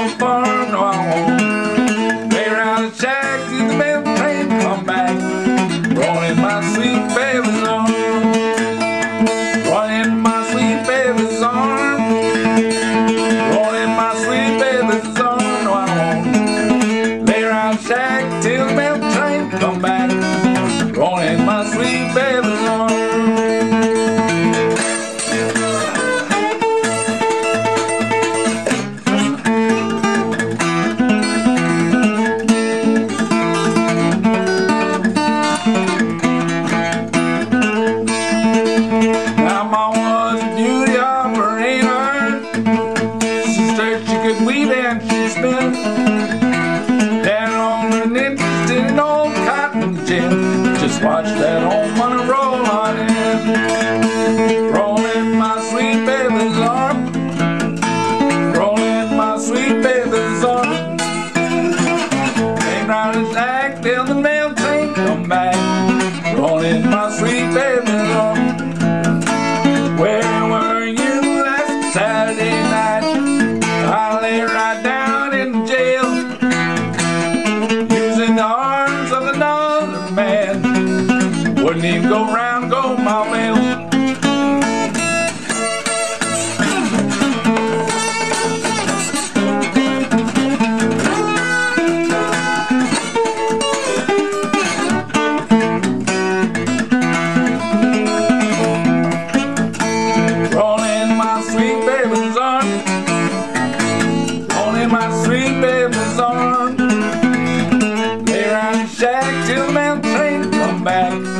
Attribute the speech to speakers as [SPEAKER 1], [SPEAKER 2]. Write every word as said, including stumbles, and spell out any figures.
[SPEAKER 1] no farm, no I won't. Lay around the shack till the mail train come back. Rolling in my sweet baby's arm. Rolling in my sweet baby's arm. Rolling in my sweet baby's arm, no I won't. Lay around the shack till the mail train come back. Rolling in my sweet baby's arm. Weave and she spin down on an interested in old cotton gin. Just watch that old money roll on in. Rolling my sweet baby's arm. Rolling my sweet baby's arm. Ain't round his act till the mail train come back. Rolling my sweet baby's arm. Where were you last Saturday night? I lay right down in jail, using the arms of another man. Wouldn't even go round, go my mail. Rolling my sweet baby's arm. In my sweet baby's arm. Lay around the shack till the mail train come back.